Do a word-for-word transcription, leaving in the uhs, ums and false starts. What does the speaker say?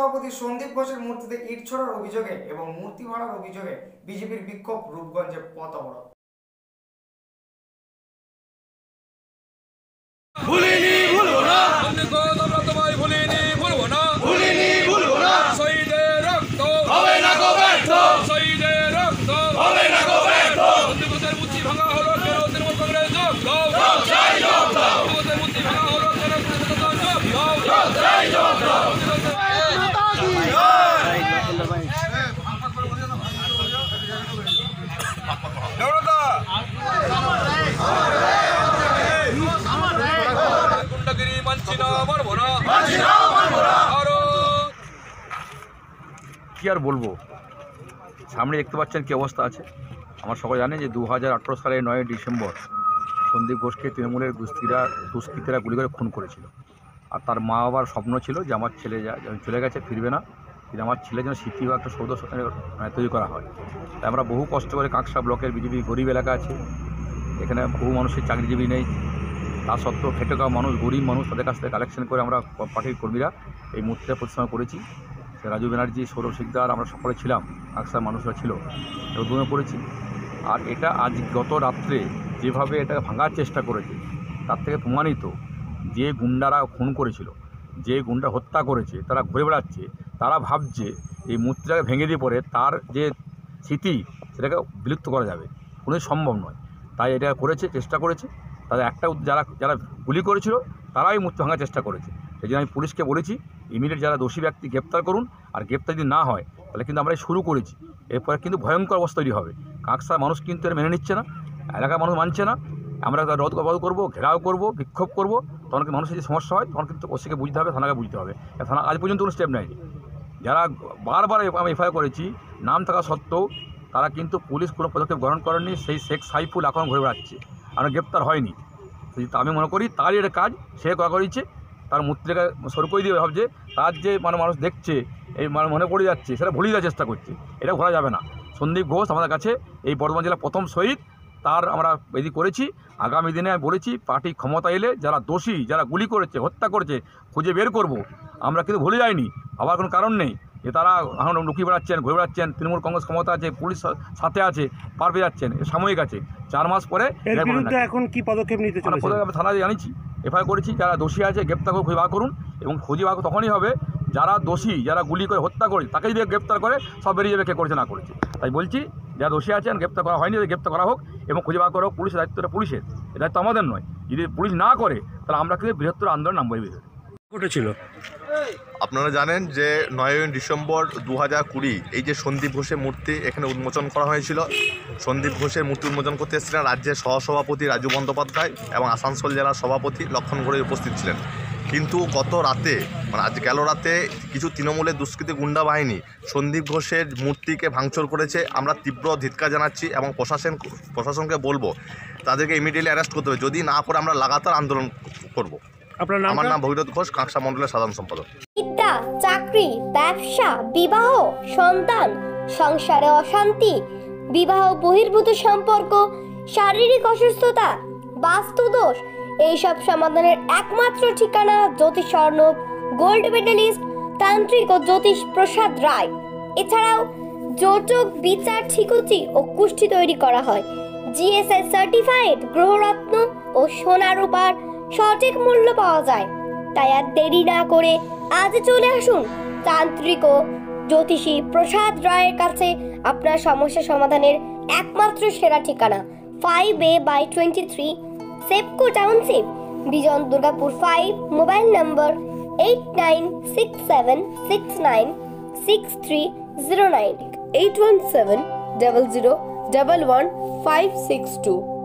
সহসভাপতি সন্দীপ ঘোষের মূর্তিতে ইট ছোড়ার অভিযোগে এবং মূর্তি ভাড়ার অভিযোগে বিজেপির বিক্ষোভ, রূপগঞ্জে পথ অবরোধ। ভুলিনি ভুলবো না, আমরা তোমায় ভুলিনি ভুলবো না, ভুলিনি ভুলবো না। শহীদের রক্ত হবে না গো ব্যর্থ, শহীদের রক্ত হবে না গো ব্যর্থ। সন্দীপের মূর্তি ভাঙা হলো কেন তৃণমূল কংগ্রেস যোগ দাও, যোগ চাই যোগ দাও। সন্দীপের মূর্তি ভাঙা হলো কেন তৃণমূল যোগ দাও, যোগ চাই যোগ দাও। কি আর বলবো, সামনে দেখতে পাচ্ছেন কি অবস্থা আছে। আমার সবাই জানে যে দু হাজার আঠেরো সালের নয় ডিসেম্বর সন্দীপ ঘোষকে তৃণমূলের দুষ্কৃতীরা দুষ্কৃতীরা গুলি করে খুন করেছিল। আর তার মা বাবার স্বপ্ন ছিল যে আমার ছেলে যা চলে গেছে, ফিরবে না, কিন্তু আমার ছেলের জন্য স্মৃতি বা একটা সৌধ তৈরি করা হয়। তাই আমরা বহু কষ্ট করে কাঁকসা ব্লকের বিজেপি গরিব এলাকা আছে, এখানে বহু মানুষের চাকরিজীবী নেই, তা সত্ত্বেও খেটে খাওয়া মানুষ, গরিব মানুষ, তাদের কাছ থেকে কালেকশন করে আমরা পার্টির কর্মীরা এই মূর্তিটা প্রতিষ্ঠা করেছি। রাজু ব্যানার্জি, সৌরভ শিকদার, আমরা সকলে ছিলাম, কাঁকসার মানুষরা ছিল, উদ্বোধন করেছি। আর এটা আজ গত রাত্রে যেভাবে এটা ভাঙার চেষ্টা করেছে তার থেকে প্রমাণিত যে গুন্ডারা খুন করেছিল, যে গুন্ডা হত্যা করেছে, তারা ঘুরে বেড়াচ্ছে, তারা ভাবছে এই মূর্তিটাকে ভেঙে দিয়ে পরে তার যে স্মৃতি সেটাকে বিলুপ্ত করা যাবে, কোনোই সম্ভব নয়। তাই এটা করেছে, চেষ্টা করেছে। তাদের একটা যারা যারা গুলি করেছিল তারাই মূর্তি ভাঙার চেষ্টা করেছে। সেই জন্য আমি পুলিশকে বলেছি ইমিডিয়েট যারা দোষী ব্যক্তি গ্রেপ্তার করুন, আর গ্রেপ্তার যদি না হয় তাহলে কিন্তু আমরা শুরু করেছি, এরপরে কিন্তু ভয়ঙ্কর অবস্থা তৈরি হবে। কাঁকসার মানুষ কিন্তু এর মেনে নিচ্ছে না, এলাকার মানুষ মানছে না। আমরা রদ রদ করবো, ঘেরাও করবো, বিক্ষোভ করবো, তখন কিন্তু মানুষের যে সমস্যা হয় তখন কিন্তু ওসিকে বুঝতে হবে, থানাকে বুঝতে হবে। থানা আজ পর্যন্ত কোনো স্টেপ নেয়নি। যারা বারবার আমি এফআইআর করেছি, নাম থাকা সত্ত্বেও তারা কিন্তু পুলিশ কোনো পদক্ষেপ গ্রহণ করেনি। সেই শেখ সাইফুল এখন ঘুরে বেড়াচ্ছে, আমরা গ্রেপ্তার হয়নি। আমি মনে করি তারই এটা কাজ, সে করা করেছে, তার মূর্তিটাকে সর করে দিয়ে ভাবছে তার যে মানে মানুষ দেখছে এই মনে পড়ে যাচ্ছে, সেটা ভুলে যাওয়ার চেষ্টা করছে। এটা ভোলা যাবে না। সন্দীপ ঘোষ আমাদের কাছে এই বর্ধমান জেলার প্রথম শহীদ, তার আমরা এদি করেছি। আগামী দিনে আমি বলেছি পার্টি ক্ষমতা এলে যারা দোষী, যারা গুলি করেছে, হত্যা করেছে, খুঁজে বের করব। আমরা কিন্তু ভুলে যাইনি, ভাবার কোনো কারণ নেই যে তারা এখন লুকিয়ে বেড়াচ্ছেন, ঘুরে বেড়াচ্ছেন। তৃণমূল কংগ্রেস ক্ষমতা আছে, পুলিশ সাথে আছে, পার পেয়ে যাচ্ছেন, সাময়িক আছে। চার মাস পরে এখন কি পদক্ষেপ নিতে চলেছে? পদক্ষেপ থানায় জানিয়েছি, এফআইআর করেছি। যারা দোষী আছে গ্রেপ্তার করে খুঁজে বার করুন, এবং খুঁজে বার তখনই হবে যারা দোষী, যারা গুলি করে হত্যা করে তাকে যদি গ্রেপ্তার করে সব বেরিয়ে যাবে কে করেছে না করেছে। তাই বলছি যারা দোষী আছেন গ্রেপ্তার করা হয়নি, গ্রেপ্তার করা হোক এবং খুঁজে বার করা হোক। পুলিশের দায়িত্বটা পুলিশের, এ দায়িত্ব আমাদের নয়। যদি পুলিশ না করে তাহলে আমরা কিন্তু বৃহত্তর আন্দোলন নামবো। ঘটেছিল আপনারা জানেন যে নয়ই ডিসেম্বর দু হাজার কুড়ি এই যে সন্দীপ ঘোষের মূর্তি এখানে উন্মোচন করা হয়েছিল। সন্দীপ ঘোষের মূর্তি উন্মোচন করতে এসেছিলেন রাজ্যের সহসভাপতি রাজু বন্দ্যোপাধ্যায় এবং আসানসোল জেলার সভাপতি লক্ষণ ঘোড়াই উপস্থিত ছিলেন। কিন্তু গত রাতে মানে আজ গেল রাতে কিছু তৃণমূলের দুষ্কৃতী গুন্ডা বাহিনী সন্দীপ ঘোষের মূর্তিকে ভাঙচুর করেছে। আমরা তীব্র ধিক্কার জানাচ্ছি এবং প্রশাসন প্রশাসনকে বলবো তাদেরকে ইমিডিয়েটলি অ্যারেস্ট করতে হবে। যদি না করে আমরা লাগাতার আন্দোলন করব। আমার নাম ভগীরথ ঘোষ, কাঁকসা মণ্ডলের সাধারণ সম্পাদক। বিদ্যা, চাকরি, ব্যবসা, বিবাহ, সন্তান, সংসারে অশান্তি, বিবাহ বহির্ভূত সম্পর্ক, শারীরিক অসুস্থতা, বাস্তুদোষ, এইসব সমাধানের একমাত্র ঠিকানা জ্যোতিষ স্বর্ণব গোল্ড মেডেলিস্ট তান্ত্রিক ও জ্যোতিষ প্রসাদ রায়। এছাড়াও জোটক, বিচার, ঠিকুচি ও কুষ্টি তৈরি করা হয়। জিএসআই সার্টিফাইড গ্রহরত্ন ও সোনা রূপার সঠিক মূল্য পাওয়া যায়। তাই আর দেরি না করে আজ চলে আসুন তান্ত্রিক ও জ্যোতিষী প্রসাদ রায়ের কাছে। আপনার সমস্যা সমাধানের একমাত্র সেরা ঠিকানা five A by twenty three Sepco township, Bijan Durgapur five. Mobile number eight nine six seven six nine six three zero nine, eight one seven double zero double one five six two.